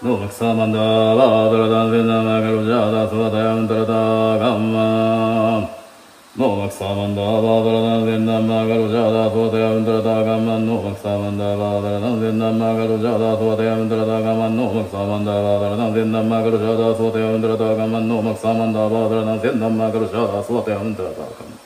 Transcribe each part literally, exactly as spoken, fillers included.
ノマクサマンダバードラダンゼンナマガロジャダスワタヤンタラタガンマンノマクサマンダバードラダンゼンナマガロジャダスワタヤンタラタガンマンノマクサマンダバードラダンゼンナマガロジャダスワタヤンタラタガンマンノマクサマンダバードラダンゼンナマガロジャダスワタヤンタラタガンマンノマクサマンダバードラダンゼンナマガロジャダスワタヤンタラタガンマン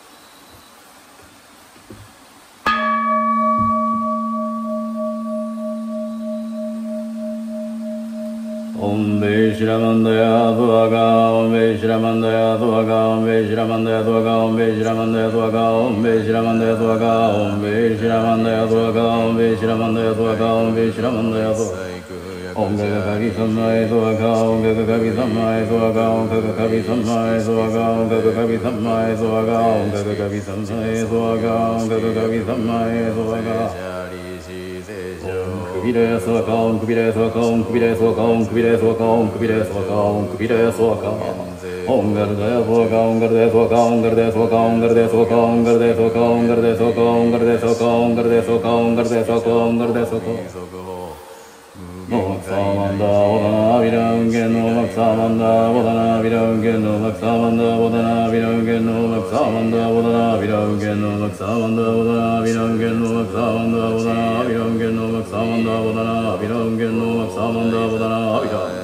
オンベイシラマンダヤドワガオンベイシラマンダヤドワガオンベイシラマンダヤドワガオンベイシラマンダヤドワガオンベイシラマンダヤドワガオンベイシラマンダヤドワガオンベイシラマンダヤドワガオンベイシラマンダヤドワガオンガガガギサマエドワガオンガガガギサマエドワガオンガガガギサマエドワガオンガガガギサマエドワガオンガガガギサマエドワガオンガガガギサマエドワガクビレスワカオンクビレスワカオンクビレスワカオンクビレスワカオンクビレスワカオンクビレスワカオンガルデスワカオンガルデスワカオンガルデスワカオンガルデスワカオンガルデスワカオンガルデスワカオンガルデスワカオンガルデスワカオンガルデスワカオンガルデスワカオンノマクサマンダボダナビランゲンノマクサマンダボダナビランゲンノマクサマンダボダナビランゲンノマクサマンダボダナビランゲンノマクサマンダボダナビランゲンノマクサマンダボダナビランゲンノマクサマンダボダナビランゲンノマクサマンダボダナビラン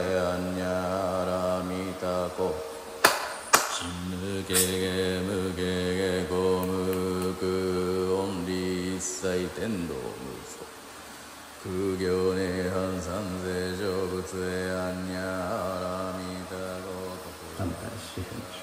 ゲゲムゲゲゴムクオンリ一切天道無双空行涅槃三世成仏へアンニャーラミタゴト反対四辺